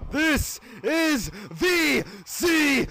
This is VCW!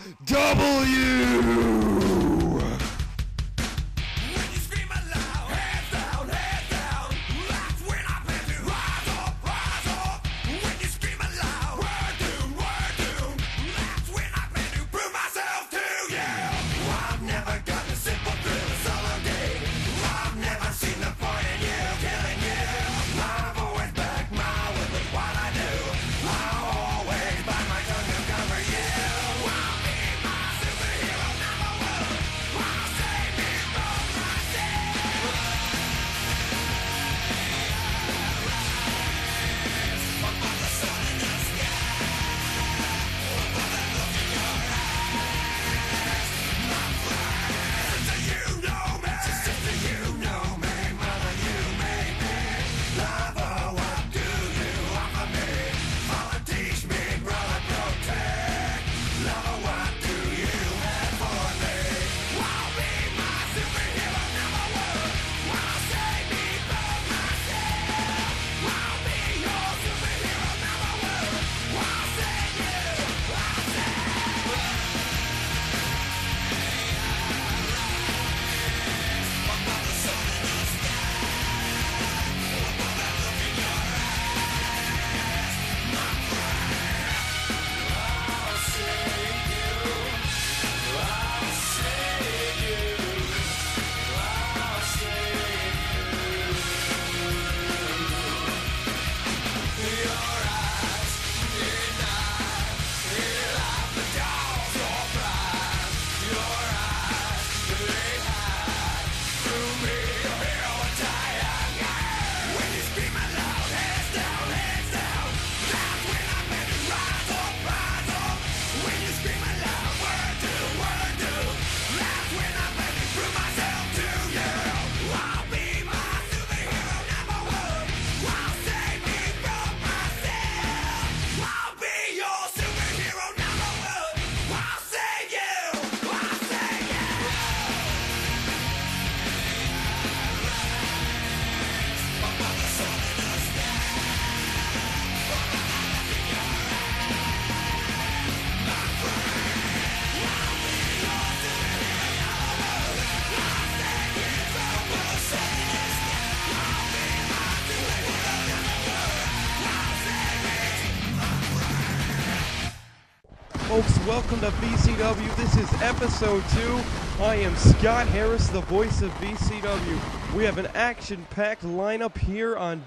Folks, welcome to VCW. This is episode 2. I am Scott Harris, the voice of VCW. We have an action-packed lineup here on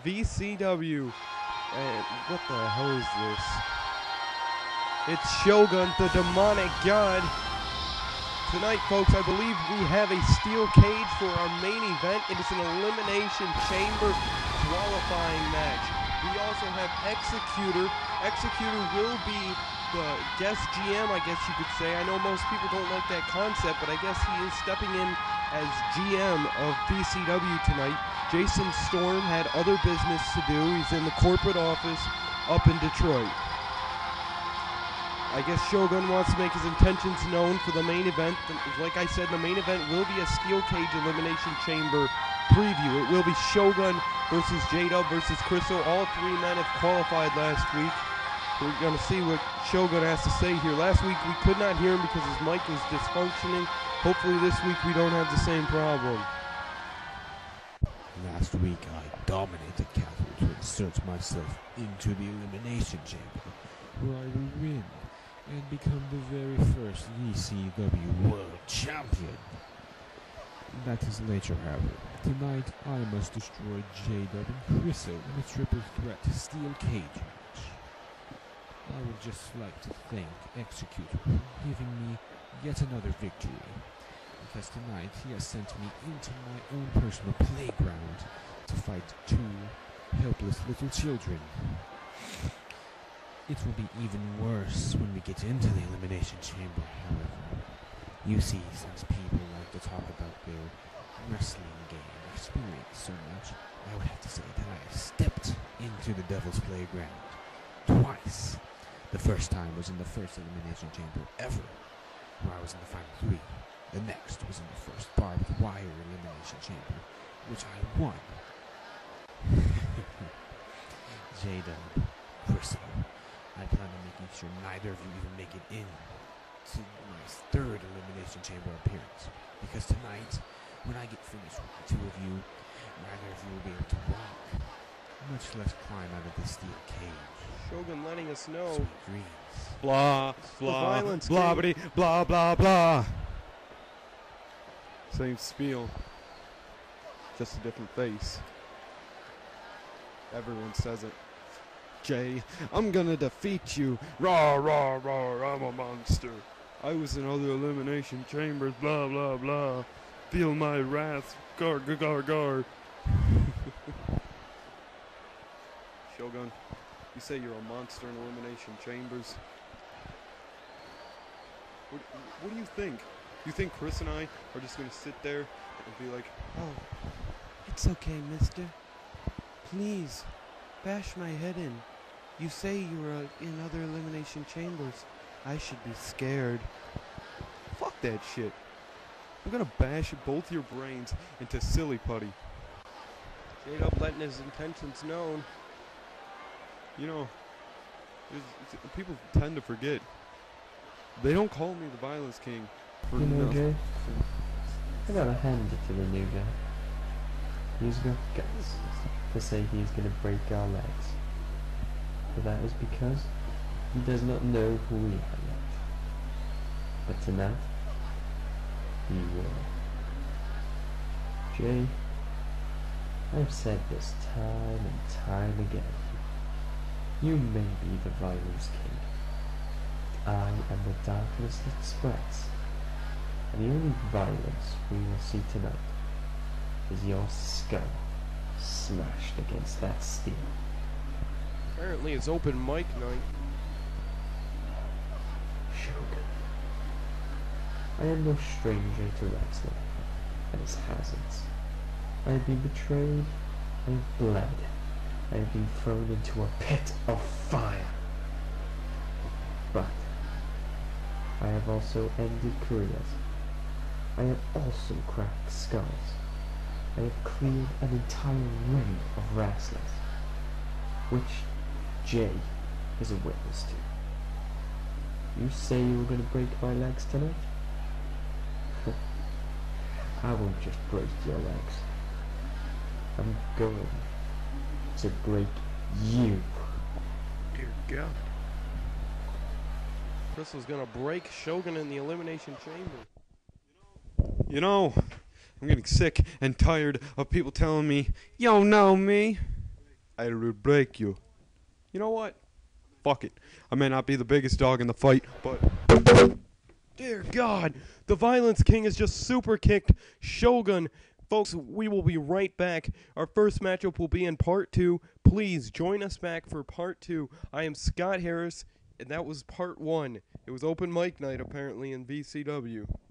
VCW. And what the hell is this? It's Shogun, the demonic god. Tonight, folks, I believe we have a steel cage for our main event. It is an Elimination Chamber qualifying match. We also have Executor. Executor will be the guest GM, I guess you could say. I know most people don't like that concept, but I guess he is stepping in as GM of VCW tonight. Jason Storm had other business to do. He's in the corporate office up in Detroit. I guess Shogun wants to make his intentions known for the main event. Like I said, the main event will be a steel cage elimination chamber preview. It will be Shogun versus J-Dub versus Crystal. All three men have qualified last week. We're going to see what Shogun has to say here. Last week we could not hear him because his mic was dysfunctioning. Hopefully this week we don't have the same problem. Last week I dominated Cattle to insert myself into the Elimination Chamber, where I will win and become the very first VCW World Champion. That is later, however. Tonight I must destroy J-Dub and Chriso in a triple threat steel cage match. I would just like to thank Executor for giving me yet another victory, because tonight he has sent me into my own personal playground to fight two helpless little children. It will be even worse when we get into the Elimination Chamber, however. You see, since people like to talk about their wrestling game experience so much, I would have to say that I have stepped into the Devil's Playground twice. The first time was in the first Elimination Chamber ever, where I was in the final 3. The next was in the first barbed wire Elimination Chamber, which I won. J-Dub, Chriso, I plan on making sure neither of you even make it in to my third Elimination Chamber appearance. Because tonight, when I get finished with the two of you, neither of you will be able to walk, much less climb out of the steel cage. Shogun letting us know. Sweet dreams. Blah, The blah, Violence blah, King. blah, blah, blah. Same spiel. Just a different face. Everyone says it. Jay, I'm gonna defeat you. Rah, rah, rah, I'm a monster. I was in other elimination chambers, blah, blah, blah. Feel my wrath, gar, gar, gar, gar. Shogun, you say you're a monster in elimination chambers. What do you think? You think Chris and I are just gonna sit there and be like, Oh, it's okay, mister. Please, bash my head in. You say you were in other elimination chambers. I should be scared. fuck that shit. I'm gonna bash both your brains into silly putty. Straight up letting his intentions known. You know, people tend to forget. They don't call me the Violence King for You know, nothing. Jay, I gotta hand it to the new guy. He's got guts to say he's gonna break our legs. But that is because he does not know who we are yet. But tonight, he will. Jay, I've said this time and time again. You may be the Violence King. I am the darkness that spreads. And the only violence we will see tonight is your skull smashed against that steel. Apparently it's open mic night. Shogun. I am no stranger to wrestling and its hazards. I have been betrayed, I have bled, I have been thrown into a pit of fire. But I have also ended careers. I have also cracked skulls. I have cleared an entire ring of wrestlers, which Jay is a witness to. You say you were going to break my legs tonight? I won't just break your legs. I'm going to break you. Dear God. Crystal's gonna break Shogun in the Elimination Chamber. You know, I'm getting sick and tired of people telling me, you don't know me. I will break you. You know what? Fuck it. I may not be the biggest dog in the fight, but... Dear God, the Violence King has just super kicked Shogun. Folks, we will be right back. Our first matchup will be in part 2. Please join us back for part 2. I am Scott Harris, and that was part 1. It was open mic night apparently in VCW.